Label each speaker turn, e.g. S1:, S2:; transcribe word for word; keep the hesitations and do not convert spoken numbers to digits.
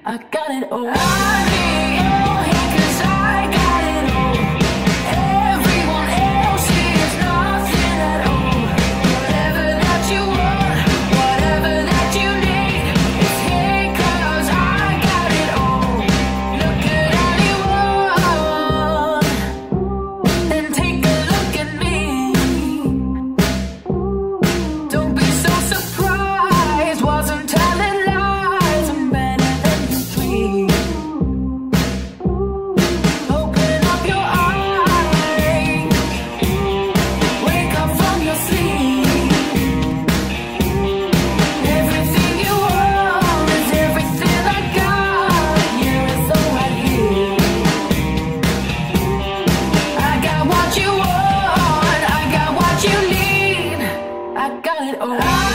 S1: I got it all. I need your hand 'cause I got it all. Everyone else is nothing at all. Whatever that you want, whatever that you need, it's here 'cause I got it all. Look at anyone and take a look at me. Don't be so surprised, wasn't telling lies. I'm better than you dream. Open up your eyes, wake up from your sleep. Everything you want is everything I got. Yeah, it's all right here. I got what you want, I got what you need. I got it all.